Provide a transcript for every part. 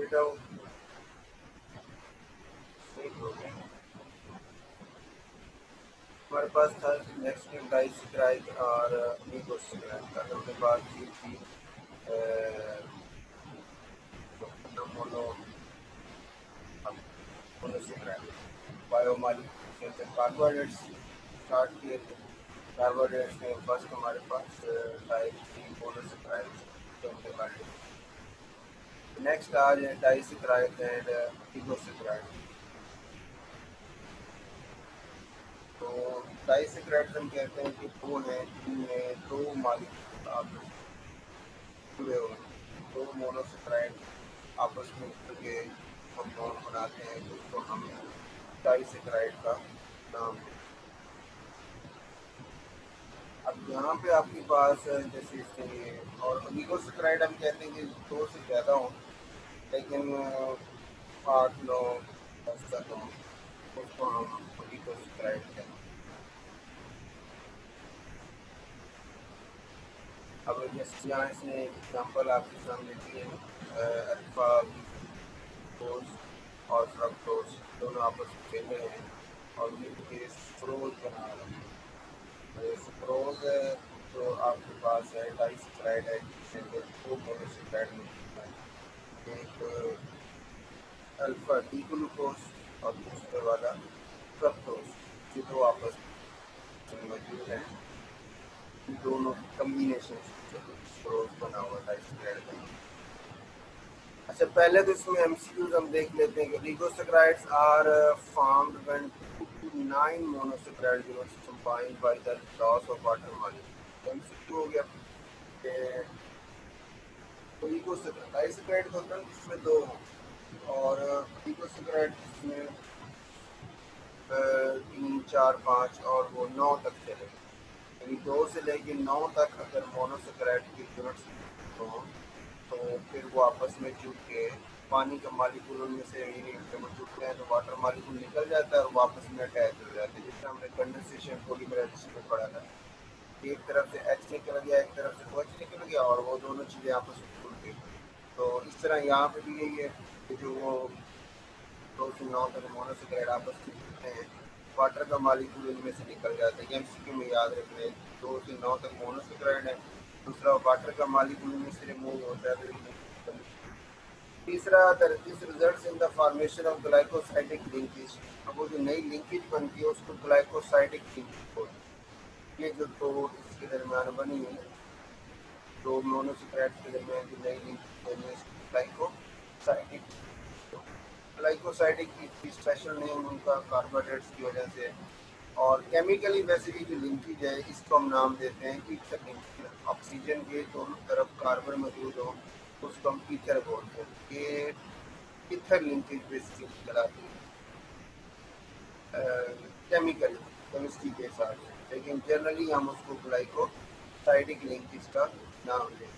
बेटा वो नहीं हो गया। हमारे पास था नेक्स्ट डाइसक्राइड और लीगोसक्राइड का हमने बात की थी mono monosaccharide biomolecule carbohydrates start किए थे। कार्बोहाइड्रेट्स में फर्स्ट हमारे पास टाइप थी मोनोसेक्राइड जो हमने बात की। नेक्स्ट आज है डाइसक्राइड एंड लीगोसक्राइड। तो डाइसक्राइड हम कहते हैं कि दो हैं जिनमें दो मालिक्यूल आपस में जुड़े हुए हैं। दो मोनोसेक्राइड आपस में मिल के कंपाउंड बनाते हैं जिसको हम डाइसेक्राइड का नाम देते हैं। अब यहाँ पे आपके पास जैसे इसके और ओलिगोसेक्राइड हम कहते हैं कि दो से ज़्यादा हों, लेकिन 8 9 10 तक हों, उसको हम ओलिगोसेक्राइड कहते हैं। अब जैसे यहाँ इसने एग्जाम्पल आपके सामने दिए हैं अल्फा ग्लूकोज और फ्रक्टोज दोनों आपस में खेल रहे हैं और मिलके सुक्रोज बना रहे हैं। तो सुक्रोज जो आपके पास है डाइसक्राइड है जिसमें दो मोनोसेक्राइड मिलता है, एक अल्फा डी ग्लूकोज और दूसरे वाला फ्रक्टोज। ये दो आपस में मौजूद हैं, दोनों कम्बिनेशन से सुक्रोज बना हुआ डाइसक्राइड बना हुआ। अच्छा, पहले तो इसमें एमसीक्यूज हम देख लेते हैं कि oligosaccharides are formed when 2 to 9 monosaccharide units combined by the loss of water molecule. MCQ हो गया कि तो लिगोसेक्राइड डाइसेक्राइड होता है जिसमें दो और लिगोसेक्राइड जिसमें 3 4 5 और वो 9 तक चले, यानी 2 से लेके 9 तक अगर मोनोसेक्राइड की यूनिट्स हो तो फिर वो आपस में जुड़ के पानी का मालिक्यूल उनमें से जब वो जुड़ते हैं तो वाटर मालिक्यूल निकल जाता है और वापस में अटैच हो जाते हैं, जिससे हमने कंडेंसेशन पॉलीमराइजेशन में पढ़ा था। एक तरफ से एच निकल गया, एक तरफ से OH निकल गया और वो दोनों चीज़ें आपस में जुड़ गई। तो इस तरह यहाँ पे भी यही है कि जो वो 2 से 9 तक मोनोसेक्राइड आपस में जुड़ते हैं, वाटर का मालिक्यूल इनमें से निकल जाता है। एमसीक्यू में याद रखना है 2 से 9 तक मोनोसेक्राइड है, दूसरा वाटर का मालिक्यूल में से रिमूव होता है। तीसरा this results in the formation of glycosidic linkage. अब वो जो नई लिंकेज बनती है उसको ग्लाइकोसाइडिक लिंकेज बोलते हैं। ये जो दो इसके दरमियान बनी है, दो मोनोसेक्राइड के दरमियान जो नई लिंकेज बनी है ग्लाइकोसाइडिक। ग्लाइकोसाइडिक की स्पेशल नेम उनका कार्बोहाइड्रेट्स की वजह से, और केमिकली वैसे भी जो लिंकेज है इसको हम नाम देते हैं ईथर लिंकेज। ऑक्सीजन के दोनों तरफ कार्बन मौजूद हो उसको हम ईथर बोलते हैं। ये ईथर लिंकेज बेसिकली कहलाती है केमिकल केमिस्ट्री के हिसाब से, लेकिन जनरली हम उसको ग्लाइकोसाइडिक लिंकेज का नाम देते हैं।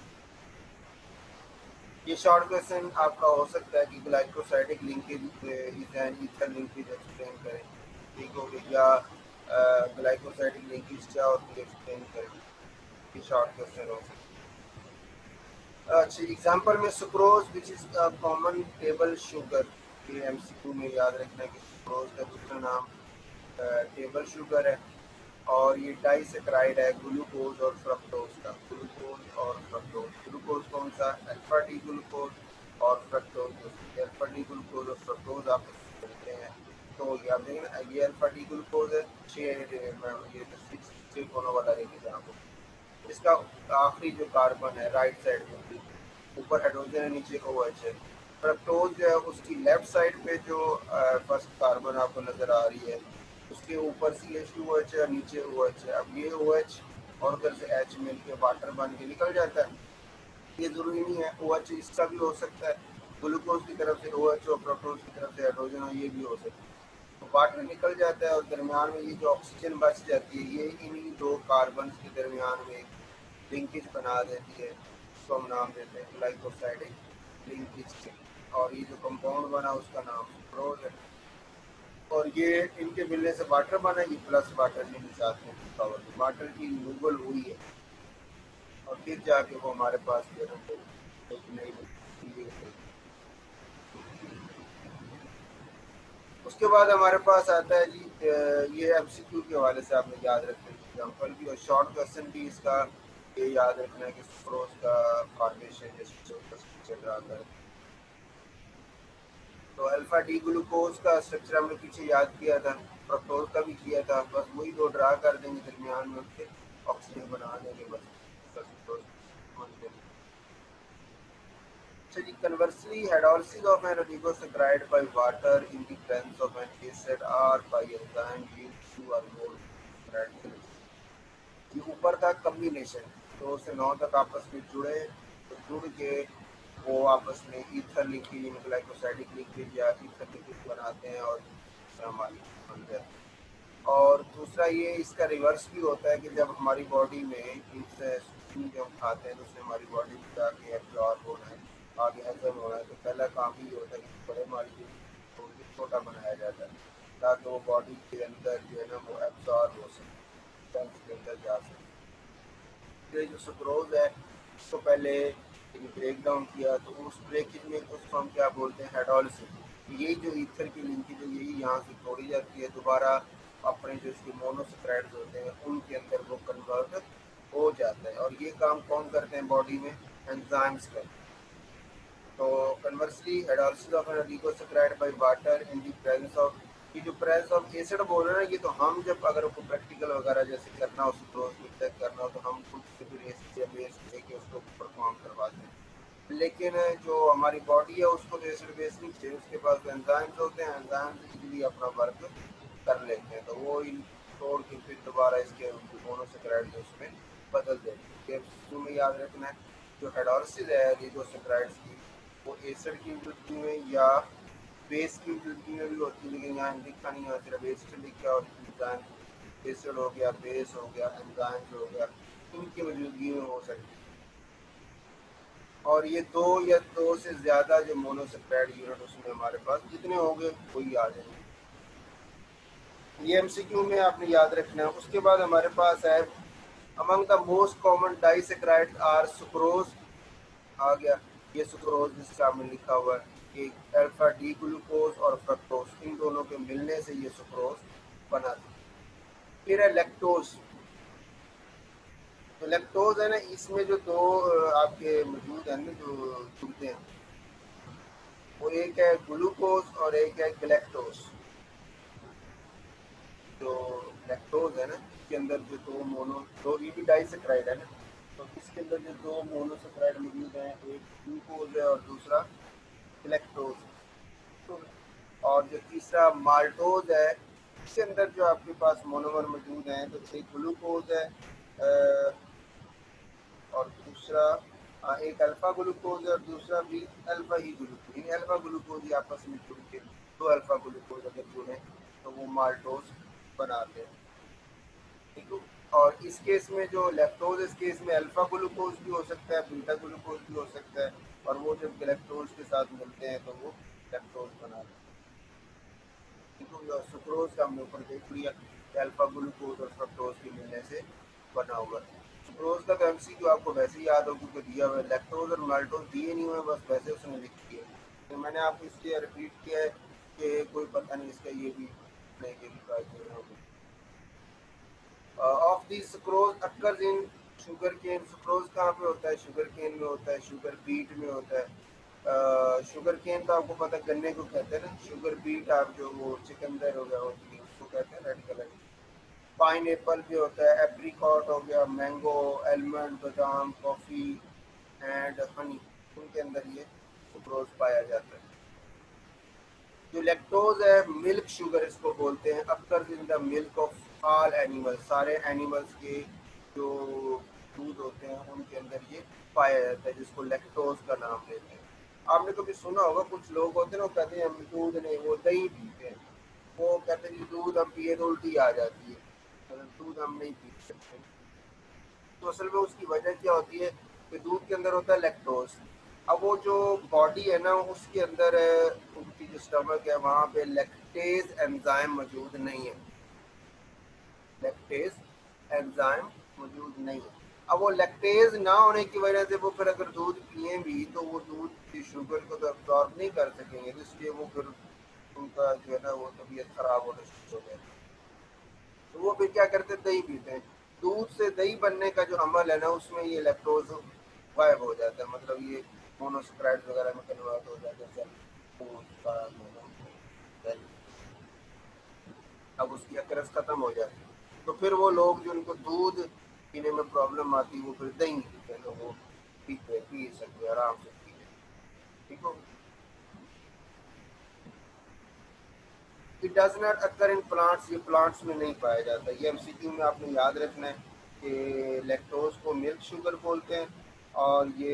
ये शॉर्ट क्वेश्चन आपका हो सकता है कि glycosidic linkage is an ether linkage explain करें, ठीक हो गया, या ग्लाइकोसाइडिक लिंकेज क्या होती है एक्सप्लेन करें। ये शॉर्ट क्वेश्चन हो सकता है। अच्छा, एग्जांपल में sucrose which is a common table sugar. ये एमसीक्यू में याद रखना है कि सुक्रोज का दूसरा नाम टेबल शुगर है और ये डाइसेक्राइड है ग्लूकोज और फ्रक्टोज का। ग्लूकोज और फ्रक्टोज, ग्लूकोज कौन सा, अल्फा डी ग्लूकोज और फ्रक्टोज। अल्फा डी ग्लूकोज और फ्रक्टोज आपस में मिलते हैं तो याद रखना ये अल्फा डी ग्लूकोज है, ये 6 कोनों वाला रहेगा आपको। इसका आखिरी जो कार्बन है राइट साइड में, ऊपर हाइड्रोजन है नीचे OH है। फ्रक्टोज जो है उसकी लेफ्ट साइड पे जो फर्स्ट कार्बन आपको नजर आ रही है उसके ऊपर CH2OH है और नीचे OH है। अब ये OH और उधर से H मिल के वाटर बन के निकल जाता है। ये जरूरी नहीं है, OH इसका भी हो सकता है, ग्लूकोज की तरफ से OH और फ्रक्टोज की तरफ से हाइड्रोजन हो, ये भी हो सकता है। तो वाटर निकल जाता है और दरमियान में ये जो ऑक्सीजन बच जाती है ये इन्हीं दो कार्बन के दरमियान में लिंकेज बना देती है, उसको हम नाम देते हैं ग्लाइकोसाइडिक लिंकेज। और ये जो कंपाउंड बना उसका नाम सुक्रोज है और ये इनके मिलने से वाटर बना, ये प्लस वाटर के साथ में वाटर की रिमूवल हुई है और फिर जाके वो हमारे पास एक नई उसके बाद हमारे पास आता है जी ये एमसीक्यू के हवाले से आपने याद रखना है एग्जाम्पल भी और शॉर्ट क्वेश्चन भी इसका ये याद रखना है कि सुक्रोज का फॉर्मेशन जैसे चल रहा था। तो अल्फा डी ग्लूकोज का स्ट्रक्चर हमने पीछे याद किया था, फ्रक्टोज का भी किया था, बस वही दो ड्रा कर देंगे दरमियान में उसके ऑक्सीजन बना देंगे बस। अच्छा जी, conversely hydrolysis of an oligosaccharide by water in the presence of an acid or by enzyme leads to a more radicalization। ये ऊपर था कम्बिनेशन, तो से नौ तक आपस में जुड़े, तो जुड़ के वो आपस में ईथर लिंकेज ग्लाइकोसाइडिक लिंकेज या ईथर लिंकेज बनाते हैं और हमारी बन जाती है। और दूसरा ये इसका रिवर्स भी होता है कि जब हमारी बॉडी में इनसे जब हम खाते हैं तो उससे हमारी बॉडी में जाके एब्जॉर्ब होना है, आगे हजम होना है, तो पहला काम ही होता है कि बड़े मॉलिक्यूल को छोटा बनाया जाता है ताकि वो बॉडी के अंदर जो है ना वो एब्जॉर्ब हो सके, सेल्स के अंदर जा सके। ये जो सुक्रोज है उसको पहले ब्रेक डाउन किया, तो उस ब्रेकेज में उसको हम क्या बोलते हैं, हाइड्रोलिसिस। यही जो ईथर की लिंकेज है यही यहाँ से तोड़ी जाती है, दोबारा अपने जो इसके मोनोसेक्राइड्स होते हैं उनके अंदर वो कन्वर्ट हो जाता है। और ये काम कौन करते हैं बॉडी में, एंजाइम्स करते हैं। तो conversely hydrolysis of an oligosaccharide by water in the presence of, ये जो प्रेजेंस ऑफ एसिड बोल रहे हैं ना, ये तो हम जब अगर उसको प्रैक्टिकल वगैरह जैसे करना हो, सुक्रोज को चेक करना हो तो हम खुद से फिर एसिड या बेस लेके उसको परफॉर्म करवाते हैं। लेकिन जो हमारी बॉडी है उसको तो एसिड बेस नहीं चाहिए, उसके पास एंजाइम्स होते हैं, एंजाइम्स इजीली अपना वर्क कर लेते हैं, तो वो इन तोड़ के फिर दोबारा इसके मोनोसेक्राइड उसमें बदल देते हैं। तुम्हें याद रखना है जो हाइड्रोलिसिस है ओलिगोसैकेराइड्स की, वो एसिड की मौजूदगी में या बेस की मौजूदगी में भी होती है, लेकिन यहाँ लिखा नहीं है, सिर्फ एसिड लिखा और एंजाइम, एसिड हो गया, बेस हो गया, एंजाइम हो गया, इनकी मौजूदगी में हो सकती है। और ये दो या दो से ज़्यादा जो मोनोसेक्राइड यूनिट उसमें हमारे पास जितने होंगे वही आ जाएंगे। ये एमसीक्यू में आपने याद रखना है। उसके बाद हमारे पास है among the most common disaccharides are sucrose, आ गया ये सुक्रोज जिसका हमने लिखा हुआ है कि अल्फा डी ग्लूकोज और फ्रक्टोज, इन दोनों के मिलने से ये सुक्रोज बना है। फिर है लैक्टोज। तो लैक्टोज है ना, इसमें जो दो आपके मौजूद हैं ना जो जुड़ते हैं, वो एक है ग्लूकोज और एक है गैलेक्टोज। जो लैक्टोज है ना इसके अंदर जो दो ये भी डाइसेक्राइड है ना, तो इसके अंदर जो दो मोनोसेक्राइड मौजूद हैं, एक ग्लूकोज है और दूसरा गैलेक्टोज। और जो तीसरा माल्टोज है, इसके अंदर जो आपके पास मोनोमर मौजूद हैं, तो एक ग्लूकोज है और दूसरा एक अल्फा ग्लूकोज है और दूसरा भी अल्फा ही ग्लूकोज, यानी अल्फा ग्लूकोज ही आपस में जुड़ के दो अल्फा ग्लूकोज अगर जुड़े तो वो माल्टोज बनाते हैं, ठीक है। और इस केस में जो लैक्टोज, इस केस में अल्फा ग्लूकोज भी हो सकता है, बीटा ग्लूकोज भी हो सकता है, और वो जब गैलेक्टोज के साथ मिलते हैं तो वो लैक्टोज बनाते हैं। सुक्रोज का हमने ऊपर देख लिया, अल्फा ग्लूकोज और फ्रक्टोज के मिलने से बना हुआ है। सुक्रोज का एमसीक्यू आपको वैसे ही याद हो क्योंकि दिया हुआ है, लैक्टोज और माल्टोज दिए नहीं हुए, बस वैसे उसने लिख दिया। तो मैंने आपको इसलिए रिपीट किया है कि कोई पता नहीं इसका ये भी नहीं कि of the sucrose occurs in sugar cane. Sucrose कहाँ पे होता है, शुगर केन में होता है, शुगर बीट में होता है। शुगर केन तो आपको पता गन्ने को कहते हैं ना, शुगर बीट आप जो वो चिकंदर हो गया होती है उसको कहते हैं रेड कलर। पाइन एप्पल भी होता है, एप्रिकॉट हो गया, मैंगो, एलमंड, बादाम, कॉफ़ी एंड हनी, उनके अंदर ये सुक्रोज पाया जाता है। जो लैक्टोज है मिल्क शुगर इसको बोलते हैं, अक्सर in the milk of all animals, सारे एनिमल्स के जो दूध होते हैं उनके अंदर ये पाया जाता है, जिसको लैक्टोज का नाम देते हैं। आपने कभी सुना होगा कुछ लोग होते हैं ना, वो कहते हैं हम दूध नहीं, वो दही पीते हैं, वो कहते हैं कि दूध हम पिए तो उल्टी आ जाती है, मतलब दूध हम नहीं पी सकते। तो असल में उसकी वजह क्या होती है कि दूध के अंदर होता है लैक्टोज। अब वो जो बॉडी है ना उसके अंदर उनकी जो स्टमक है वहाँ पे लैक्टेज एंजाइम मौजूद नहीं है, लैक्टेज एंजाइम मौजूद नहीं है। अब वो लैक्टेज ना होने की वजह से वो फिर अगर दूध पिए भी तो वो दूध की शुगर को तो अब्जॉर्ब नहीं कर सकेंगे, तो इसलिए वो फिर उनका जो है ना वो तबीयत खराब होना शुरू हो गया। तो वो फिर क्या करते हैं, दही पीते हैं। दूध से दही बनने का जो अमल है ना, उसमें ये लैक्टोज गायब हो जाता है, मतलब ये मोनोसैकेराइड्स वगैरह में कन्वर्ट हो जाता है दूध का दही। अब उसकी अकरस खत्म हो जाती है, तो फिर वो लोग जो उनको दूध पीने में प्रॉब्लम आती है वो फिर दही पीते हैं, तो वो पी सकते हैं आराम से पी लेते हैं। ठीक हो। It does not occur in plants, ये प्लांट्स में नहीं पाया जाता। ये एमसीक्यू में आपने याद रखना है कि लैक्टोज को मिल्क शुगर बोलते हैं, और ये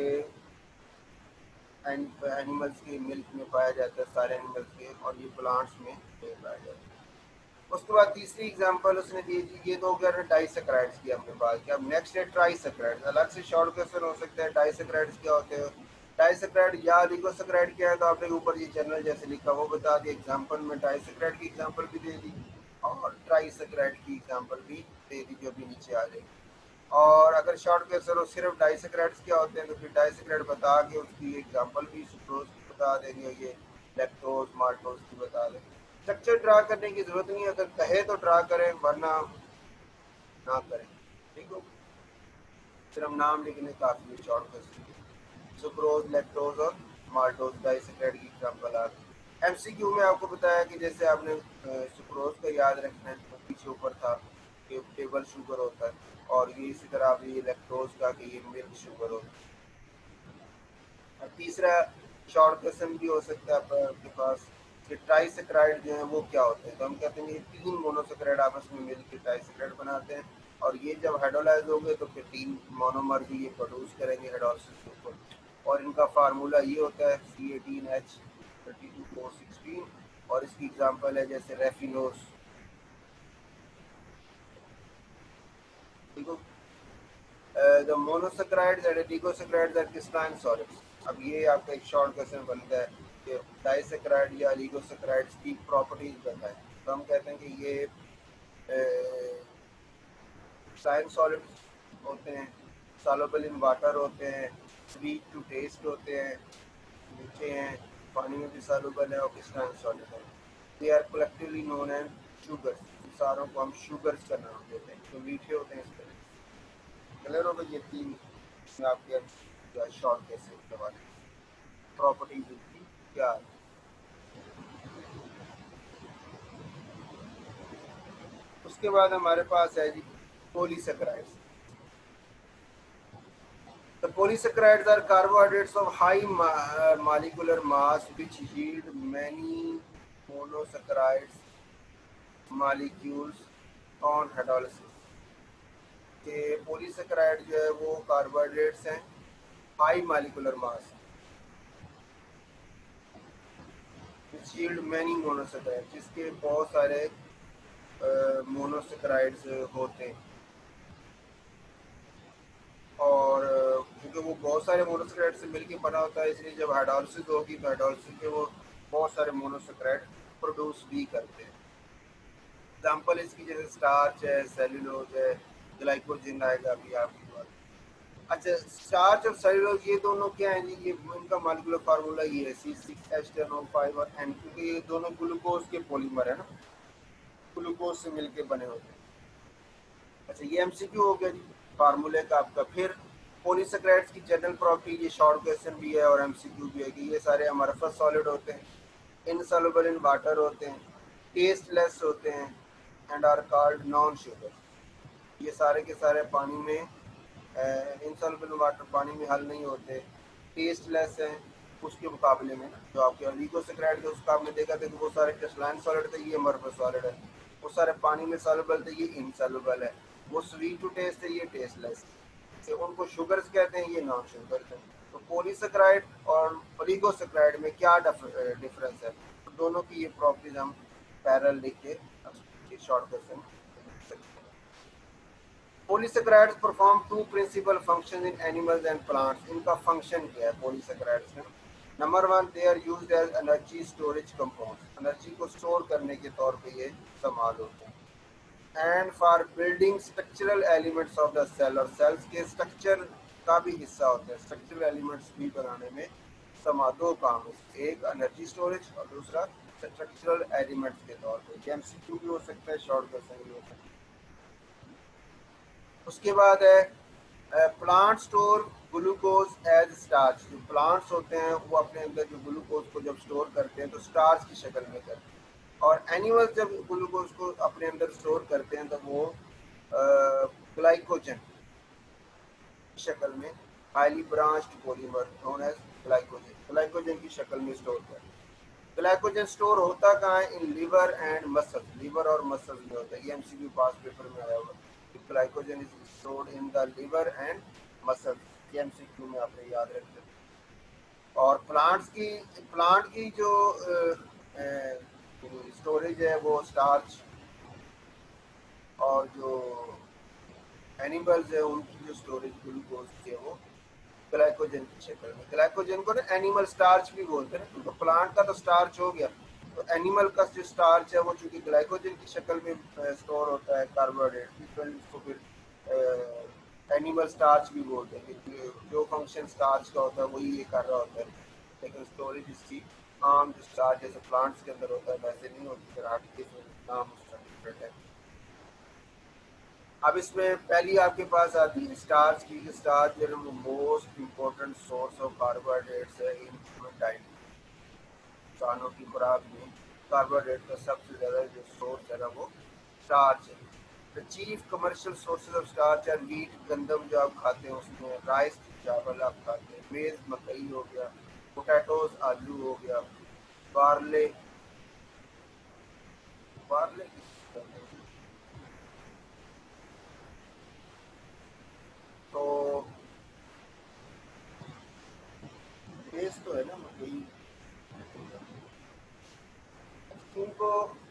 एनिमल्स के मिल्क में पाया जाता है, सारे एनिमल्स के, और ये प्लांट्स में नहीं पाया जाता। उसके बाद तीसरी एग्जांपल उसने दी थी, ये तो अगर डाइसेक्राइड्स की हमने बात की। अब नेक्स्ट है ट्राइसेक्राइड्स। अलग से शॉर्ट क्वेश्चन हो सकता है, डाइसेक्राइड्स क्या होते हैं, डाइसेक्राइड या लिगोसेक्राइड क्या है, तो आपने ऊपर ये जनरल जैसे लिखा वो बता दिया। एग्जांपल में डाइसेक्राइड की एग्जांपल भी दे दी और ट्राइसेक्राइड की एग्जांपल भी दे दी, जो भी नीचे आ जाएगी। और अगर शॉर्ट क्वेश्चन हो सिर्फ डाइसेक्राइड्स क्या होते हैं, तो फिर डाइसेक्राइड बता के उसकी एग्जांपल भी सुक्रोज की बता देंगे, ये लैक्टोज माल्टोज की बता देंगे। स्ट्रक्चर ड्रा करने की जरूरत नहीं है, अगर कहे तो ड्रा करें, वरना ना करें। ठीक हो। सिर्फ नाम लिखने काफी है शॉर्ट क्वेश्चन। सुक्रोज, लैक्टोज और माल्टोज डाइसेक्राइड की एग्जांपल आ गई। एमसीक्यू में आपको बताया कि जैसे आपने सुक्रोज का याद रखना है, तो पीछे ऊपर था कि टेबल शुगर होता है, और ये इसी तरह आप ये लैक्टोज का कि ये मिल्क शुगर होता है। और तीसरा शॉर्ट क्वेश्चन भी हो सकता है आपके पास कि ट्राइसेक्राइड जो है वो क्या होते हैं, तो हम कहते हैं ये तीन मोनोसेक्राइड आपस में मिलकर ट्राइसेक्राइड बनाते हैं, और ये जब हाइड्रोलाइज होंगे तो फिर तीन मोनोमर भी ये प्रोड्यूस करेंगे हाइड्रोलिसिस के ऊपर। और इनका फार्मूला ये होता है C18H32O16, और इसकी एग्जांपल है जैसे रेफिनोस। ठीक है। The monosaccharides and oligosaccharides are crystalline solids. अब ये आपका एक शॉर्ट क्वेश्चन बनता है कि डाइसेक्राइड या ओलिगोसेक्राइड्स की प्रॉपर्टीज बताएं, तो हम कहते हैं कि ये क्रिस्टलाइन सॉलिड्स होते हैं, सॉल्युबल इन वाटर होते हैं, स्वीट टू टेस्ट होते हैं, मीठे हैं, पानी में भी सॉल्युबल है, और क्रिस्टलाइन सॉलिड है। They are collectively known as sugars. सारों को हम शुगर्स का नाम देते हैं, तो मीठे होते हैं इस तरह। क्लियर हो गई ये तीन आपके शॉर्ट केसेस के बारे में प्रॉपर्टीज इनकी क्या है। उसके बाद हमारे पास है जी polysaccharides. The polysaccharides are carbohydrates of high molecular mass which yield many monosaccharides molecules on hydrolysis। के पॉलीसेकेराइड जो है वो कार्बोहाइड्रेट्स हैं high molecular mass, yield many monosaccharide, जिसके बहुत सारे मोनोसेकेराइड्स होते हैं। और क्योंकि वो बहुत सारे मोनोसेकेराइड से मिलकर बना होता है, इसलिए जब हाइड्रोलिसिस होगी तो हाइड्रोलिसिस के वो बहुत सारे मोनोसेकेराइड प्रोड्यूस भी करते हैं। एग्जाम्पल इसकी जैसे स्टार्च है, सेल्यूलोज है, ग्लाइकोजन आएगा अभी आपकी बात। अच्छा, स्टार्च और सेल्यूलोज ये दोनों क्या है जी, ये इनका मॉलिक्यूलर फार्मूला ये है C6H10O5 और N, क्योंकि ये दोनों ग्लूकोज के पॉलीमर है ना, ग्लूकोज से मिलके बने होते हैं। अच्छा, ये एमसीक्यू हो गया जी फार्मूले का आपका। फिर पॉलीसेकेराइड्स की जनरल प्रॉपर्टी, ये शॉर्ट क्वेश्चन भी है और एमसीक्यू भी है, कि ये सारे अमरफस सॉलिड होते हैं, इनसॉल्युबल इन वाटर होते हैं, टेस्टलेस होते हैं, and are called non sugar. ये सारे के सारे पानी में इनसॉल्युबल वाटर, पानी में हल नहीं होते, टेस्टलेस हैं उसके मुकाबले में। जो आपके लिगोसेक्राइड थे उसका आपने देखा था कि वो सारे क्रिस्टलाइन सॉलिड थे, ये अमरफस सॉलिड है। वो सारे पानी में सॉल्युबल थे, ये इनसॉल्युबल है। वो स्वीट टू टेस्ट है, ये टेस्टलेस है। उनको शुगर्स कहते हैं, ये नॉन शुगर है। तो पॉलीसेक्राइड और ओलिगोसेक्राइड में क्या डिफरेंस है, तो दोनों की ये प्रॉपर्टीज हम पैरेलल लिख के short question. Polysaccharides perform two principal functions in animals and plants. इनका फंक्शन क्या है पॉलीसेकेराइड्स में? Number one, they are used as energy storage compounds, energy को स्टोर करने के तौर पे ये इस्तेमाल होते हैं। And for building structural elements of the cell, और सेल्स के स्ट्रक्चर का भी हिस्सा होते हैं, स्ट्रक्चरल एलिमेंट्स भी बनाने में इस्तेमाल। दो काम है, एक एनर्जी स्टोरेज और दूसरा स्ट्रक्चरल एलिमेंट्स के तौर पे। एमसीक्यू भी हो सकता है, शॉर्ट क्वेश्चन भी हो सकता है। उसके बाद है plant store glucose as starch. जो प्लांट्स होते हैं वो अपने अंदर जो ग्लूकोज को जब स्टोर करते हैं तो स्टार्च की शक्ल में करते हैं, और एनिमल्स जब ग्लूकोज को अपने अंदर स्टोर करते हैं तो वो ग्लाइकोजन की शक्ल में, highly branched polymer known as glycogen की शक्ल में स्टोर करते हैं। ग्लाइकोजन स्टोर होता कहाँ है? In liver and muscles, liver और मसल्स में होता है। ये एमसीक्यू पास पेपर में आया हुआ। Glycogen is stored in the liver and muscles. ये एमसीक्यू में आपने याद रखना। और प्लांट की जो स्टोरेज है वो स्टार्च, और जो एनिमल्स है उनकी जो स्टोरेज ग्लूकोज की है वो ग्लाइकोजन की शक्ल में। ग्लाइकोजन को ना एनिमल स्टार्च भी बोलते हैं, तो प्लांट का तो स्टार्च हो गया, तो एनिमल का जो स्टार्च है वो चूंकि ग्लाइकोजन की शक्ल में स्टोर होता है कार्बोहाइड्रेट, इसको फिर एनिमल स्टार्च भी बोलते हैं कि जो फंक्शन स्टार्च का होता है वही ये कर रहा होता है, लेकिन स्टोरेज इसकी आम जो स्टार्च जैसे प्लांट्स के अंदर होता है वैसे नहीं होती, फिर आपके नाम उसका डिफरेंट है। अब इसमें पहली आपके पास आती है स्टार्च की। स्टार्च जो है वो most important source of carbohydrates है इन ह्यूमन डाइट। इंसानों की खुराक में कार्बोहाइड्रेट का सबसे ज़्यादा जो सोर्स है ना वो स्टार्च है। The chief commercial sources of starch है वीट, गंदम जो आप खाते हैं उसमें, राइस चावल आप खाते हैं, मेज मकई हो गया, पोटैटोज आलू हो गया, बार्ले, बार्ले तो मेज तो है ना मकई। इनको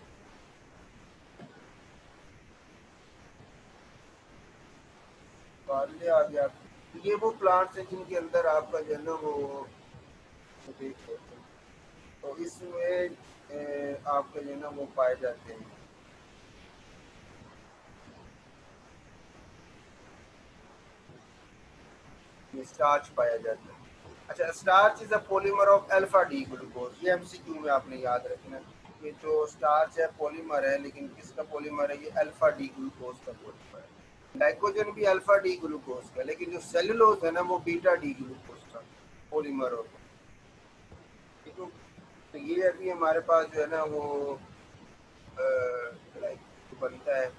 बार्ले आ गया। ये वो प्लांट्स हैं जिनके अंदर आपका जो है ना वो देख लेते हैं, तो इसमें आपके जो है ना वो पाए जाते हैं, ये स्टार्च पाया जाता है। अच्छा, starch is a polymer of alpha D glucose. ये एमसीक्यू में आपने याद रखना। ये जो स्टार्च है पॉलीमर है, लेकिन किसका पॉलीमर है? ये अल्फा डी ग्लूकोज का पॉलीमर है। ग्लाइकोजन भी अल्फा डी ग्लूकोज का, लेकिन जो सेलुलोज है ना वो बीटा डी ग्लूकोज का पॉलीमर होता है। ठीक है, तो ये अभी हमारे पास जो है ना वो बनता है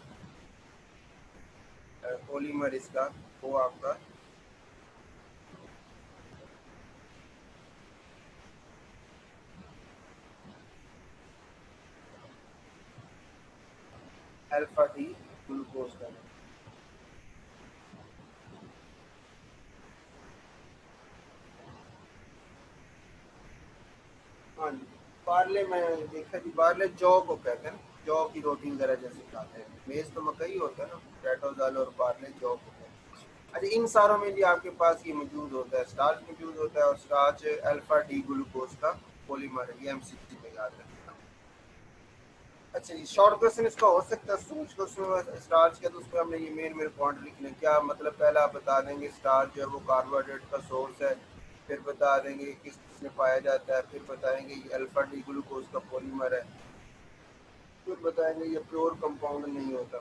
पॉलीमर इसका, वो आपका अल्फा डी ग्लूकोज का। हाँ जी, पार्ले में देखा जी, पार्ले जौ को कहते हैं ना, जौ की रोटी वगैरह जैसे खाते हैं। मेज तो मकई होता है ना, पोटैटो दाल, और पार्ले जौ को कहते हैं। अच्छा, इन सारों में भी आपके पास ये मौजूद होता है, स्टार्च मौजूद होता है, और स्टार्च अल्फा डी ग्लूकोज का पॉलीमर है। ये एमसीक्यू में याद रखना। अच्छा, ये शॉर्ट क्वेश्चन इसका हो सकता है सोच क्वेश्चन स्टार्च का, तो उसमें हमने ये मेन मेन पॉइंट लिखने क्या मतलब। पहला आप बता देंगे स्टार्च जो है वो कार्बोहाइड्रेट का सोर्स है, फिर बता देंगे किस में पाया जाता है, फिर बताएंगे ये अल्फा डी ग्लूकोज का पॉलीमर है, फिर बताएंगे ये प्योर कंपाउंड नहीं होता।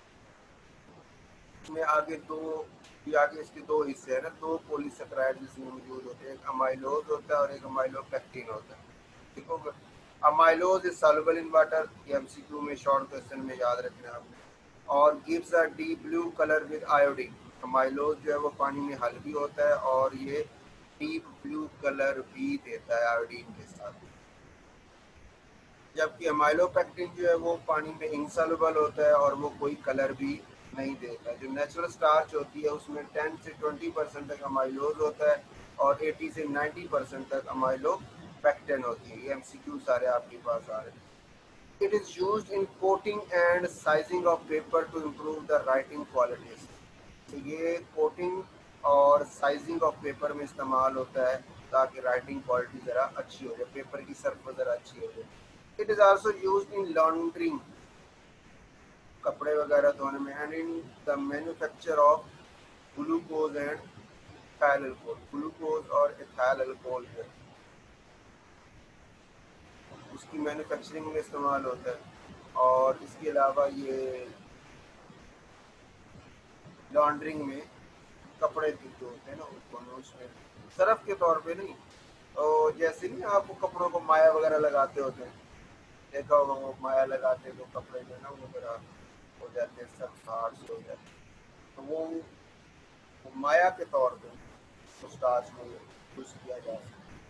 इसमें आगे दो, ये आगे इसके दो हिस्से हैं ना, दो पॉलीसेकेराइड इसमें मौजूद होते हैं, एक अमाइलोज होता है और एक अमाइलोपेक्टिन होता है। ठीक होगा। Amylose is soluble in water, ये एमसीक्यू में शॉर्ट क्वेश्चन में याद रखना है आपने। और gives a deep blue colour with iodine. Amylose जो है वो पानी में हल भी होता है और ये डीप ब्लू कलर भी देता है आयोडीन के साथ। जबकि अमाइलोपेक्टिन जो है वो पानी में इनसॉल्युबल होता है और वो कोई कलर भी नहीं देता। जो नेचुरल स्टार्च होती है उसमें 10 से 20% तक अमाइलोज होता है और 80 से 90% तक अमाइलोपेक्टिन होती है। ये एमसीक्यू सारे आपके पास आ रहे हैं। It is used in coating and sizing of paper to improve the writing qualities. तो ये कोटिंग और साइजिंग ऑफ पेपर में इस्तेमाल होता है ताकि राइटिंग क्वालिटी ज़रा अच्छी हो जाए, पेपर की सरफेस ज़रा अच्छी हो जाए। It is also used in laundering, कपड़े वगैरह धोने में, and in the manufacture of glucose and ethyl alcohol. Glucose और इथाइल अल्कोहल है उसकी मैन्युफैक्चरिंग में इस्तेमाल होता है। और इसके अलावा ये लॉन्ड्रिंग में कपड़े जो होते हैं ना उसको उसमें सरफ के तौर पे नहीं, तो जैसे नहीं आप कपड़ों को माया वगैरह लगाते होते हैं, देखा होगा वो माया लगाते हैं तो कपड़े जो है ना वो जरा हो जाते हैं, सब हार्ड से हो जाते हैं, तो वो माया के तौर पे तो स्टार्च में यूज किया जा सकता है।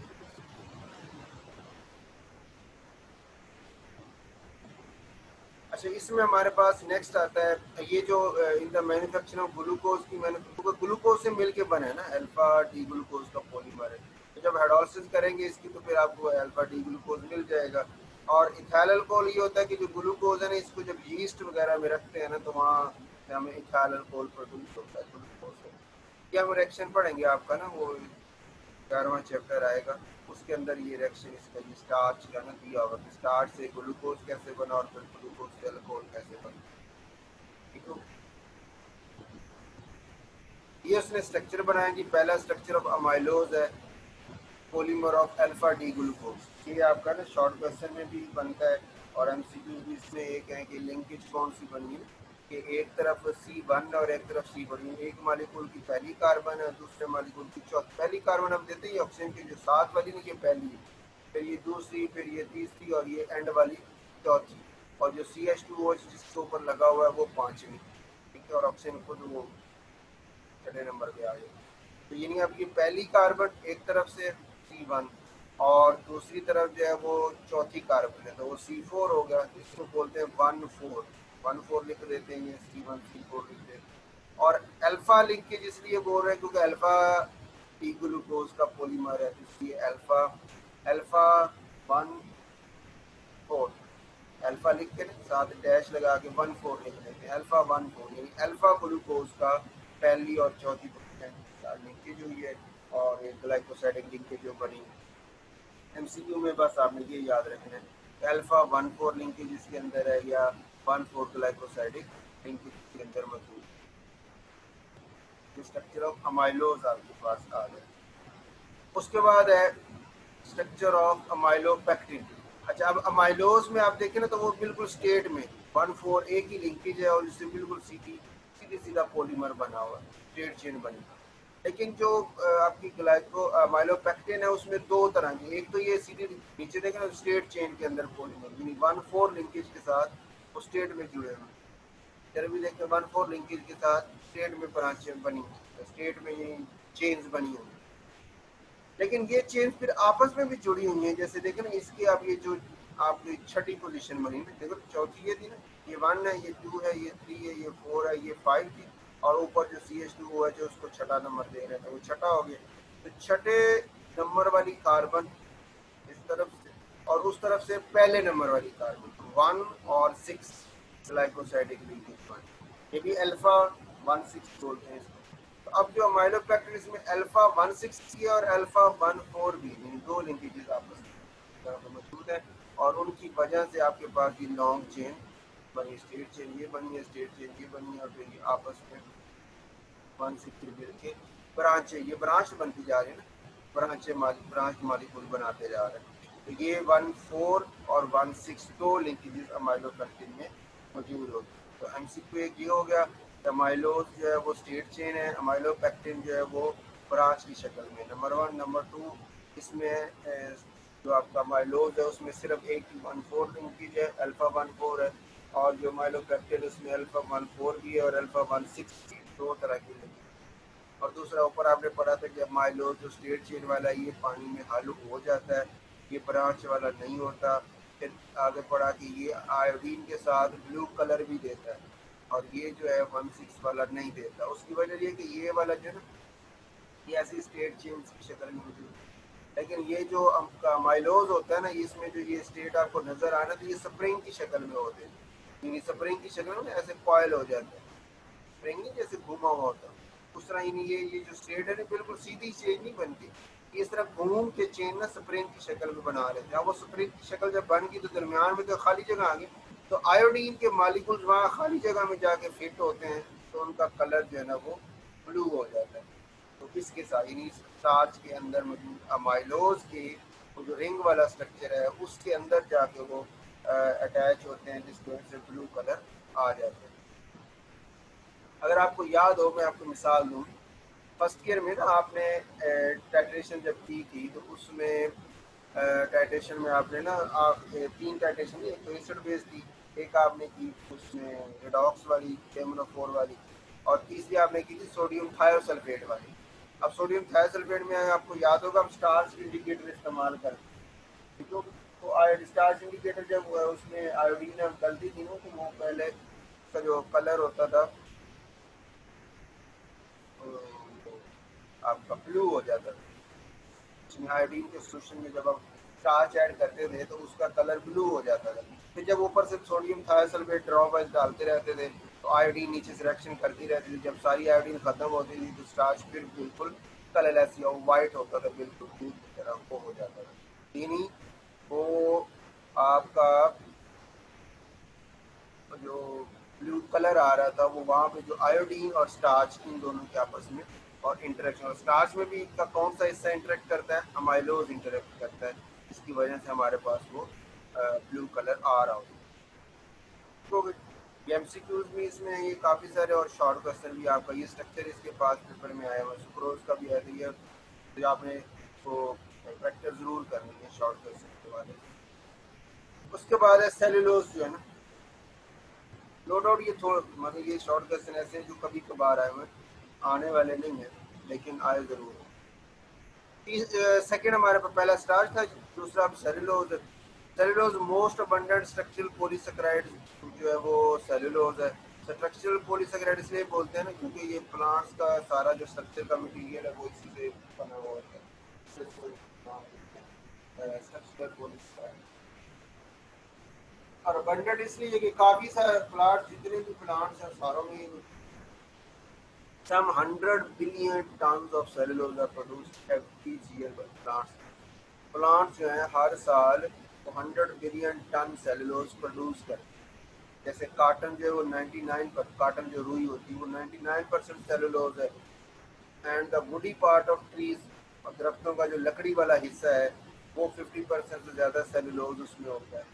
अच्छा, इसमें हमारे पास नेक्स्ट आता है ये जो in the manufacture of glucose की ग्लूकोज से मिल के बने ना अल्फा डी ग्लूकोज का पॉलीमर है। तो जब हाइड्रोलिसिस करेंगे इसकी तो फिर आपको अल्फा डी ग्लूकोज मिल जाएगा। और इथाइल अल्कोहल ये होता है कि जो ग्लूकोज है ना इसको जब यीस्ट वगैरह में रखते हैं ना तो वहाँ से हमें इथाइल अल्कोहल प्रोड्यूस होता है ग्लूकोज से। ये हम रिएक्शन पढ़ेंगे आपका ना वो 11वां चैप्टर आएगा, उसके अंदर ये रिएक्शन इसका ये स्टार्च का ना दिया होगा कि स्टार्च से ग्लूकोज कैसे बना और फिर ग्लूकोज से अल्कोहल कैसे बना। ठीक है, ये उसने स्ट्रक्चर बनाया कि पहला स्ट्रक्चर ऑफ अमाइलोज है polymer of alpha D glucose. ये आपका ना शॉर्ट क्वेश्चन में भी बनता है और एमसीक्यू भी इसमें एक है कि लिंकेज कौन सी बनी है कि एक तरफ C1 और एक तरफ C बनी है, एक मालिक्यूल की पहली कार्बन है दूसरे मालिक्यूल की चौथी। पहली कार्बन हम देते हैं ऑक्सीजन की जो साथ वाली ना ये पहली है, फिर ये दूसरी, फिर ये तीसरी और ये एंड वाली चौथी, और जो CH2O जिसके ऊपर लगा हुआ है वो पांचवी। ठीक है, और ऑक्सीजन खुद वो छठे नंबर पे आ गया। तो यानी अब ये पहली कार्बन एक तरफ से C1 और दूसरी तरफ जो है वो चौथी कार्बन है तो वो C4 हो गया, इसको बोलते हैं 1,4 लिख देते हैं, ये C1 C4 लिख देते हैं। और अल्फा लिंकेज इसलिए बोल रहे हैं क्योंकि अल्फा डी ग्लूकोज का पॉलीमर है, इसलिए अल्फा अल्फा 1,4 अल्फा लिख के साथ डैश लगा के 1,4 लिख देते हैं, अल्फा 1,4 यानी अल्फा ग्लूकोज का पहली और चौथी पोजीशन लिंकेज हुई है और एक ग्लाइकोसाइडिक लिंकेज जो बनी है। एमसीक्यू में बस आपने ये याद रखना है अल्फा 1,4 लिंकेज इसके अंदर है या 1,4 ग्लाइकोसाइडिक लिंकेज के अंदर मौजूद है। स्ट्रक्चर ऑफ अमाइलोज आपके पास आ गया। उसके बाद है स्ट्रक्चर ऑफ अमाइलोपेक्टिन। अच्छा, अब अमाइलोज में आप देखें ना तो वो बिल्कुल स्टेट में 1,4 एक ही लिंकेज है और इससे बिल्कुल सीधी सीधा पॉलीमर बना हुआ है, स्ट्रेट चेन बनी। लेकिन जो आपकी ग्लाइको अमाइलोपेक्टिन है उसमें दो तरह की, एक तो ये सीधी नीचे देखें ना स्ट्रेट चेन के अंदर पॉलीमर यानी 1,4 लिंकेज के साथ वो स्टेट में जुड़े हुए, इधर भी देखें 1,4 लिंकेज के साथ स्टेट में ब्रांचें बनी, स्टेट में ये चेन्स बनी हुई। लेकिन ये चेन फिर आपस में भी जुड़ी हुई हैं, जैसे देखें ना इसकी आप ये जो आपकी छठी पोजीशन बनी ना, देखो चौथी ये थी ना, ये 1 है, ये 2 है, ये 3 है, ये 4 है, ये 5 थी, और ऊपर जो CH2O है जो उसको छठा नंबर दे रहे थे वो छठा हो गया। तो छठे नंबर वाली कार्बन इस तरफ से और उस तरफ से पहले नंबर वाली कार्बन 1 और 6 ग्लाइकोसाइडिक लिंकेज बन, ये भी अल्फा 1,6 बोलते हैं इसको। तो अब जो अमाइलोपेक्टिन इसमें अल्फा 1,6 और अल्फा 1,4 भी यानी दो लिंकेजेस आपस में मौजूद है और उनकी वजह से आपके पास ये लॉन्ग चेन बनी, स्टेट चेन ये बनी है, स्टेट चेन ये बनी है और फिर ये आपस में 1,6 मिल के ब्रांच है, ये ब्रांच बनती जा रही है ना, ब्रांच मालिक्यूल बनाते जा रहे हैं। तो ये 1,4 और 1,6 दो लिंकेजेस अमाइलोपेक्टिन में मौजूद होते हैं। तो एमसीक्यू एक ये हो गया, अमाइलोज जो है वो स्टेट चेन है, अमाइलोपेक्टिन जो है वो ब्रांच की शक्ल में। नंबर 1, नंबर 2 इसमें जो आपका अमाइलोज है उसमें सिर्फ एक 1,4 लिंकेज है, अल्फा 1,4 है, और जो अमाइलोपेक्टिन उसमें अल्फा 1,4 भी है और अल्फा 1,6 भी, दो तरह की लिंकेज। और दूसरा ऊपर आपने पढ़ा था कि अमाइलोज जो स्टेट चेन वाला है ये पानी में हल हो जाता है, ये ब्रांच वाला नहीं होता। फिर आगे पढ़ा कि ये आयोडीन के साथ ब्लू कलर भी देता है और ये जो है 1,6 वाला नहीं देता। उसकी वजह ये कि ये वाला जो है ना ये ऐसी स्टेट चेन की शक्ल में मौजूद है, लेकिन ये जो आपका अमाइलोज होता है ना इसमें जो ये स्टेट आपको नजर आना तो ये स्प्रिंग की शक्ल में होते हैं, यानी स्प्रिंग की शक्ल में ऐसे कॉयल हो जाते हैं, स्प्रिंग नहीं जैसे घुमा हुआ होता है उस तरह ही नहीं। ये जो स्टेट है ना बिल्कुल सीधी चेन नहीं बनती, इस तरह घूम के चेन ना स्प्रिंग की शक्ल में बना लेते हैं। वो स्प्रिंग की शक्ल जब बन गई तो दरमियान में तो खाली जगह आ गई, तो आयोडीन के मालिक्यूल्स वहाँ खाली जगह में जाके फिट होते हैं तो उनका कलर जो है ना वो ब्लू हो जाता है। तो किसके साथ यानी स्टार्च के अंदर मौजूद अमाइलोज के वो जो रिंग वाला स्ट्रक्चर है उसके अंदर जाके वो अटैच होते हैं, जिसकी वजह से ब्लू कलर आ जाते हैं। अगर आपको याद हो, मैं आपको मिसाल दूँ, फर्स्ट ईयर में ना आपने टाइट्रेशन जब की थी तो उसमें टाइट्रेशन में आपने ना आप तीन टाइट्रेशन, एक तो एसिड बेस थी, एक आपने की उसमें रेडॉक्स वाली केमोनोफोर वाली, और तीसरी आपने की थी सोडियम थायोसल्फेट वाली। अब सोडियम थायोसल्फेट में आपको याद होगा हम स्टार्च इंडिकेटर इस्तेमाल करते हैं, ठीक है। तो स्टार्च इंडिकेटर जब उसमें आयोडीन गलती थी ना, तो वो पहले उसका जो कलर होता था आपका ब्लू हो जाता था। उसमें आयोडीन के सोल्यूशन में जब हम स्टार्च ऐड करते थे तो उसका कलर ब्लू हो जाता था। फिर जब ऊपर से सोडियम थायोसल्फेट ड्रॉप वाइज डालते रहते थे तो आयोडीन नीचे से रिएक्शन करती रहती थी। जब सारी आयोडीन खत्म होती थी तो स्टार्च फिर बिल्कुल कलरलेस या वाइट होता था, बिल्कुल दूध की तरह वो हो जाता था। यानी वो आपका जो ब्लू कलर आ रहा था वो वहाँ पे जो आयोडीन और स्टार्च इन दोनों के आपस में और इंटरेक्शन, और स्टार्च में भी का कौन सा हिस्सा इंटरेक्ट करता है, अमाइलोज इंटरेक्ट करता है, जिसकी वजह से हमारे पास वो ब्लू कलर आ रहा होता है। तो एमसीक्यूज भी इसमें ये काफ़ी सारे और शॉर्ट क्वेश्चन भी आपका ये स्ट्रक्चर इसके पास पेपर में आया हुआ है। सुक्रोज का भी है, तो ये तो आपने वो प्रैक्टिस ज़रूर करनी है शॉर्ट क्वेश्चन के बारे में। उसके बाद है सेलुलोज जो है ना, नो डाउट ये थोड़ा मतलब ये शॉर्ट क्वेश्चन ऐसे हैं जो कभी कभार आए हुए, आने वाले नहीं है लेकिन आए जरूर है। सेकेंड हमारे पास पहला स्टार्च था, दूसरा अब सेलुलोज है। Cellulose most abundant structural polysaccharide जो है वो सेलुलोज है। स्ट्रक्चरल पॉलीसेकेराइड इसलिए बोलते हैं ना क्योंकि ये प्लांट्स का सारा जो स्ट्रक्चर का मटेरियल है वो इसी से बना हुआ है, स्ट्रक्चरल पॉलीसेकेराइड। और अबंडेंट इसलिए कि काफ़ी सारे प्लांट, जितने भी प्लांट्स हैं सारों में some 100 billion tons of cellulose are produced every year by plants. Plants जो हैं हर साल 100 बिलियन टन सेलुलोज प्रोड्यूस करते हैं। जैसे काटन जो है वो 99 पर काटन जो रुई होती है वो 99% सेलुलोज है। And the woody part of trees, और दरख्तों का जो लकड़ी वाला हिस्सा है वो 50% से ज़्यादा सेलुलोज उसमें होता है।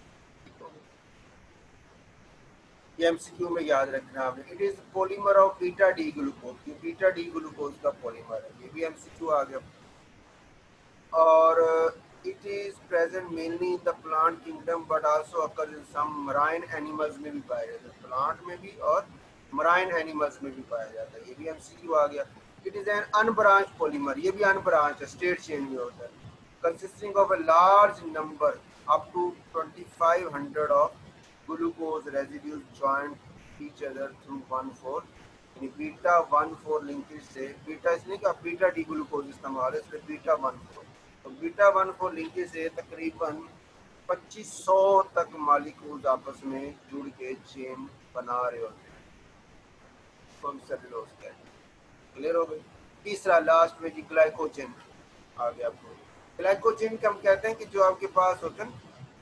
ये एमसीक्यू में याद रखना आपने। It is polymer of beta D glucose, ये बीटा डी ग्लूकोज का पॉलीमर है, ये भी एमसीक्यू आ गया। और it is present mainly in the plant kingdom but also occur in some marine animals में भी पाया जाता है, प्लांट में भी और मराइन एनिमल्स में भी पाया जाता है, ये भी एमसीक्यू आ गया। It is an unbranch polymer, ये भी अनब्रांच है, स्टेट चेंज में होता है, consisting of a large number up to 2500 of glucose residues joined each other through 1,4, यानी बीटा 1,4 लिंकेज से, बीटा इसलिए कि बीटा डी ग्लूकोज इस्तेमाल है इसलिए बीटा 1,4, तो बीटा 1,4 लिंकेज से तकरीबन 2500 तक मालिक्यूल्स आपस में जुड़ के चेन बना रहे होते हैं, तो हम सेलुलोज कहते हैं। क्लियर हो गई। तीसरा लास्ट में जी ग्लाइकोजन आ गया आपको। ग्लाइकोजन का हम कहते हैं कि जो आपके पास होते हैं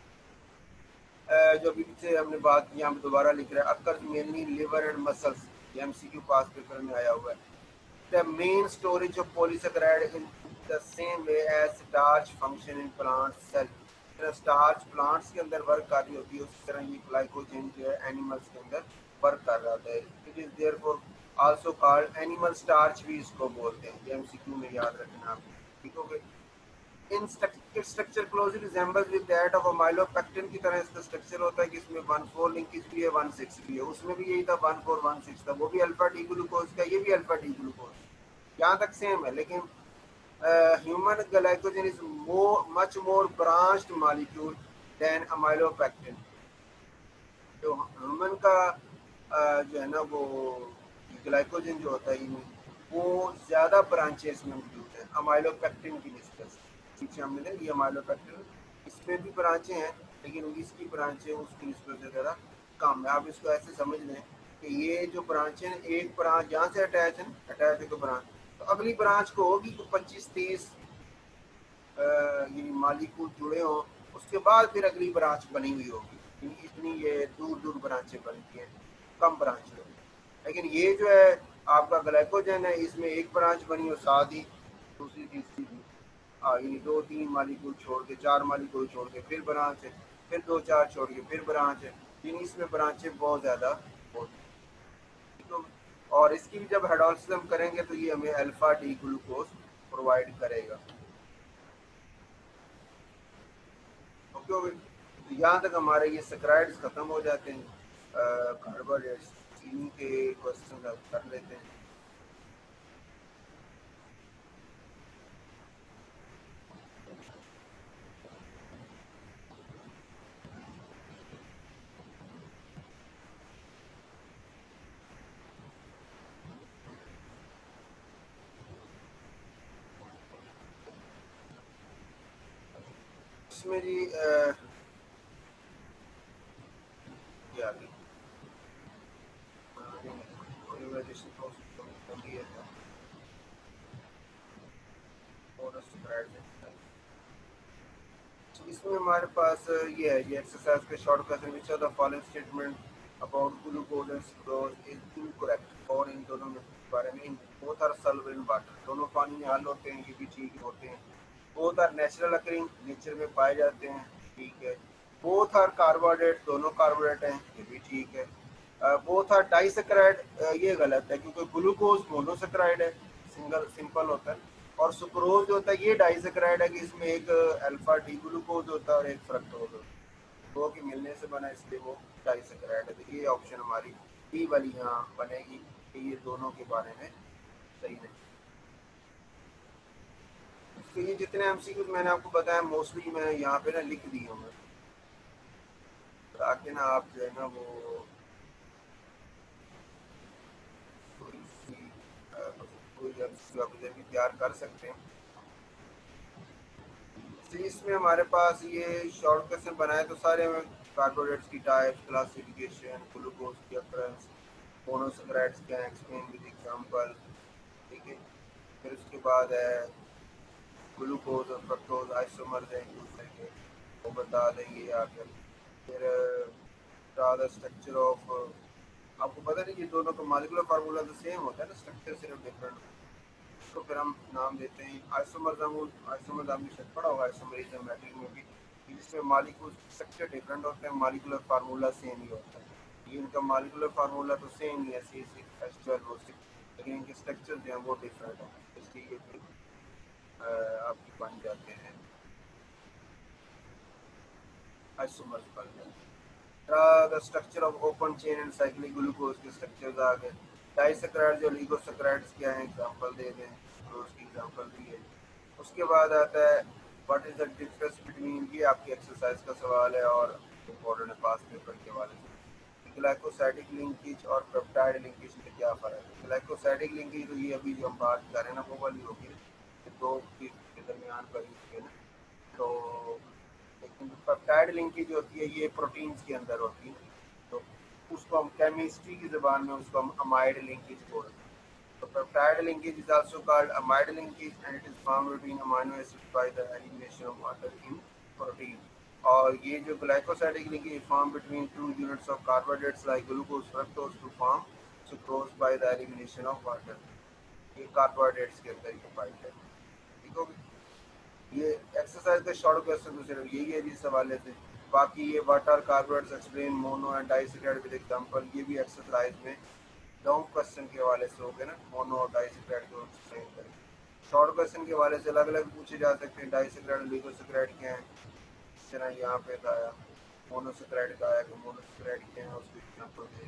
जो अभी से हमने बात की, यहाँ दोबारा लिख रहा है, occur mainly liver and muscles, MCQ past paper में आया हुआ है। The main storage of polysaccharide in the same way as starch function in plant cell, starch plants के अंदर वर्क कर रही होती है उसी तरह ये ग्लाइकोजन जो है एनिमल्स के अंदर वर्क कर रहा है। It is therefore also called animal starch भी इसको बोलते हैं, ये एमसीक्यू में याद रखना आप, ठीक हो गए। In structure closely resembles with that of amylopectin की तरह इसका स्ट्रक्चर होता है कि इसमें 1,4 लिंकेज भी है 1,6 भी है, उसमें भी यही था 1,4 1,6 था, वो भी अल्फा डी ग्लूकोज का, ये भी अल्फा डी ग्लूकोज, यहाँ तक सेम है। लेकिन human glycogen is much more branched molecule than amylopectin. जो ह्यूमन का जो है ना वो ग्लाइकोजन जो होता है वो ज़्यादा ब्रांचेस में मौजूद है अमाइलोपेक्टिन की निस्बत से। पीछे हमने देखा ये अमाइलोपेक्टिन, इसमें भी ब्रांचें हैं लेकिन इसकी ब्रांचें उसकी निस्बत से ज़्यादा कम है। आप इसको ऐसे समझ लें कि ये जो ब्रांचें हैं, एक ब्रांच यहाँ से अटैच है, अटैच है ब्रांच, तो अगली ब्रांच को होगी तो 25-30 ये मालिक्यूल जुड़े हों, उसके बाद फिर अगली ब्रांच बनी हुई होगी। इतनी ये दूर दूर ब्रांचें बनती हैं, कम ब्रांच होगी। लेकिन ये जो है आपका ग्लाइकोजन है, इसमें एक ब्रांच बनी हो, साथ ही दूसरी तीसरी भी यानी 2-3 मालिक्यूल छोड़ के 4 मालिक्यूल छोड़ के फिर ब्रांच है, फिर 2-4 छोड़ के फिर ब्रांच है, यानी इसमें ब्रांचें बहुत ज़्यादा होती हैं। तो और इसकी भी जब हाइड्रोलिसिस हम करेंगे तो ये हमें अल्फा डी ग्लूकोज प्रोवाइड करेगा। ओके ओके, तो यहाँ तक हमारे ये सैकराइड्स ख़त्म हो जाते हैं। कार्बोहाइड्रेट्स चीनी के क्वेश्चन अब कर लेते हैं। इसमें जी क्या पोलीमराइजेशन प्रोसेस है और सैकराइड्स। इसमें हमारे पास ये है, ये एक्सरसाइज के short question which are the following statement about glucose and sucrose is incorrect, और इन दोनों में बारे में इन both are solve in water, दोनों पानी में हल होते हैं, ये भी ठीक होते हैं। Both are natural occurring, nature में पाए जाते हैं, ठीक है। बोथ आर कार्बोहाइड्रेट, दोनों कार्बोहाइड्रेट हैं, ये भी ठीक है। बोथ आर डाइसैकेराइड, ये गलत है क्योंकि ग्लूकोज मोनोसैकेराइड है, सिंगल सिंपल होता है, और सुक्रोज जो होता है ये डाइसैकेराइड है कि इसमें एक अल्फा डी ग्लूकोज होता है और एक फ्रक्टोज होता है, दो के मिलने से बना इसलिए वो डाइसैकेराइड है। तो ये ऑप्शन हमारी डी वाली यहाँ बनेगी कि ये दोनों के बारे में सही नहीं। तो ये जितने एमसीक्यूज मैंने आपको बताया मोस्टली मैं यहाँ पे ना लिख दी हूँ, ताकि ना आप जो है ना वो कोई एमसीक्यू आप इधर भी तैयार कर सकते हैं। तो इसमें हमारे पास ये शॉर्ट क्वेश्चन बनाए तो सारे में कार्बोहाइड्रेट्स की टाइप, क्लासिफिकेशन, ग्लूकोज की अकरेंस, मोनोसैकेराइड्स क्या है, एक्सप्लेन विद एग्जांपल, ठीक है। फिर उसके बाद है ग्लूकोज और फ्रक्टोज आइसोमर्स हैं एक दूसरे के, वो बता देंगे आगे। फिर द स्ट्रक्चर ऑफ, आपको पता नहीं ये दोनों का मॉलिक्यूलर फार्मूला तो सेम होता है ना, स्ट्रक्चर सिर्फ डिफरेंट, तो फिर हम नाम देते हैं आइसोमर्स। आइसोमर्स आपने शायद पढ़ा होगा आइसोमरिज्म मैट्रिक्स में भी, जिसमें मॉलिक्यूल स्ट्रक्चर डिफरेंट होते हैं, मॉलिक्यूलर फार्मूला सेम ही होता है। ये इनका मॉलिक्यूलर फार्मूला तो सेम ही है, C6H12O6, लेकिन इनके स्ट्रक्चर जो हैं वो डिफरेंट हैं, इसलिए ये फिर आपके बन जाते हैं आइसोमर्स बन जाते हैं। The structure of open chain and cyclic glucose के स्ट्रक्चर्स आ गए। डाइसैकेराइड्स और लिगोसैकेराइड्स क्या है, एग्जांपल दे दें, ग्लूकोज की एग्जांपल दी है। उसके बाद आता है what is the difference between, ये आपकी एक्सरसाइज का सवाल है और इम्पोर्टेंट है पास पेपर के हवाले से। ग्लाइकोसाइडिक लिंकेज और पेप्टाइड लिंकेज में क्या फ़र्क है। ग्लाइकोसाइडिक लिंकेज तो ये अभी जो हम बात कर रहे हैं ना वो वाली होगी, दो के दरमियान पर ही है ना, तो लेकिन जो पेप्टाइड लिंकेज होती है ये प्रोटीन्स के अंदर होती है, तो उसको हम केमिस्ट्री की ज़बान में उसको हम अमाइड लिंकेज बोलते हैं। तो peptide linkage is also called amide linkage and it is formed between amino acid by the elimination of water in protein. और ये जो glycosidic linkage form between two units of carbohydrates like glucose fructose to form sucrose by the elimination of water, ये carbohydrates के अंदर ये पाई जाती है। ठीक होगी, ये एक्सरसाइज के शॉर्ट क्वेश्चन तो सिर्फ यही है जिस हवाले से। बाकी ये what are carbohydrates explain mono and disaccharide with example, ये भी एक्सरसाइज में लॉन्ग क्वेश्चन के हवाले से हो गए ना, मोनो और डाइसैकेराइड को एक्सप्लेन करें। शॉर्ट क्वेश्चन के हवाले से अलग अलग पूछे जा सकते हैं, डाइसैकेराइड लिगोसैकेराइड क्या है, इस तरह यहाँ पे आया मोनोसैकेराइड का आया कि मोनोसैकेराइड क्या है उसको एग्जांपल दे।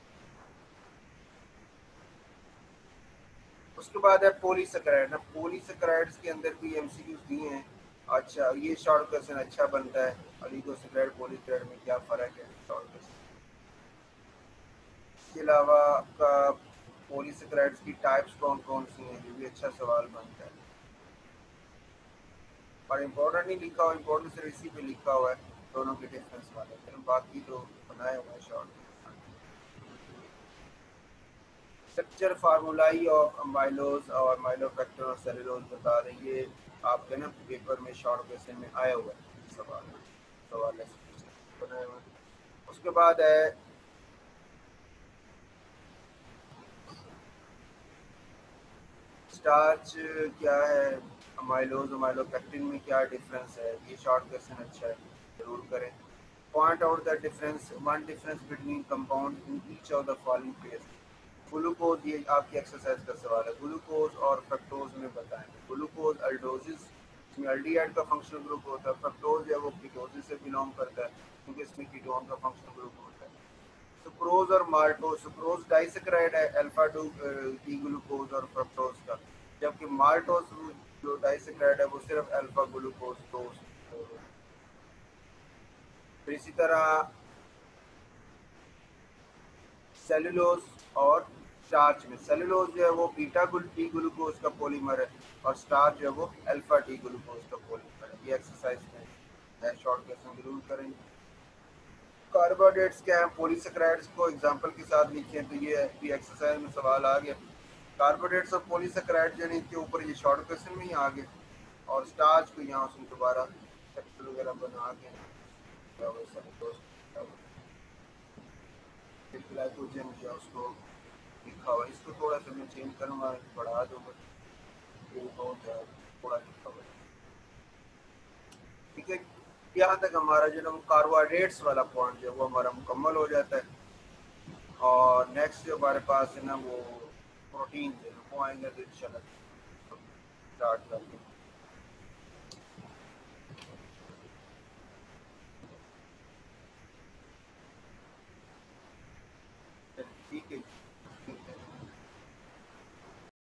उसके बाद है पॉलीसैकेराइड ना, पॉलीसैकेराइड्स के अंदर भी एमसीक्यूज दिए हैं। अच्छा ये शॉर्ट क्वेश्चन अच्छा बनता है, ऑलिगोसैकेराइड पॉलीसैकेराइड में क्या फ़र्क है शॉर्ट क्वेश्चन। इसके अलावा आपका पॉलीसैकेराइड्स की टाइप्स कौन कौन सी हैं, ये भी अच्छा सवाल बनता है, और इम्पोर्टेंट नहीं लिखा हुआ, इम्पोर्टेंट सिर्फ इसी पे लिखा हुआ है दोनों के डिफरेंस वाले, फिर बाकी तो बनाए हुए हैं short. Structure formulae of amylose और माइलोफैक्टर और सेलुलोज बता दें, ये आपके ना पेपर में शॉर्ट क्वेश्चन में आया हुआ है सवाल, सवाल ऐसे बनाए हुए हैं। उसके बाद है स्टार्च क्या है, अमाइलोज अमाइलोपेक्टिन में क्या डिफरेंस है, ये शॉर्ट क्वेश्चन अच्छा है, जरूर करें। Point out the difference, one difference between compound in each of the following case. Glucose, ये आपकी एक्सरसाइज का सवाल है। ग्लूकोज और फ्रक्टोज में बताएं। ग्लूकोज अल्डोजिस, इसमें अल्डिहाइड का फंक्शनल ग्रुप होता है। फ्रक्टोज जो है वो कीटोसिस से बिलोंग करता है क्योंकि इसमें कीटोन का फंक्शनल ग्रुप होता है। सुक्रोज और माल्टोज, सुक्रोज डाइसेक्राइड है अल्फा टू डी ग्लूकोज और फ्रक्टोज का, जबकि माल्टोज जो डाइसेक्राइड है वो सिर्फ अल्फा ग्लूकोज तो। तो इसी तरह सेलुलोज और स्टार्च में, सेलुलोज जो है वो बीटा डी ग्लूकोज का पॉलीमर है और स्टार्च जो है वो अल्फा डी ग्लूकोज का पॉलीमर है। ये एक्सरसाइज में शॉर्ट क्वेश्चन जरूर करेंगे। कार्बोहाइड्रेट्स क्या है, पॉलीसेकेराइड्स को एग्जांपल के साथ लिखें, तो ये भी एक्सरसाइज में सवाल आ गया। कार्बोहाइड्रेट्स और पॉलीसेकेराइड यानी इनके ऊपर ये शॉर्ट क्वेश्चन में ही आ गए और स्टार्च को यहाँ उसमें दोबारा चैप्टर वगैरह बना के ग्लाइकोजन किया उसको लिखा हुआ। इसको थोड़ा सा मैं चेंज करूँगा, बढ़ा दूँगा, ये बहुत है थोड़ा लिखा हुआ। ठीक है, यहाँ तक हमारा जो कार्बोहाइड्रेट्स वाला पॉइंट जो है वो हमारा मुकम्मल हो जाता है। और नेक्स्ट जो हमारे पास है ना वो प्रोटीन जो है वो आएंगे तो इंशाल्लाह स्टार्ट करते हैं।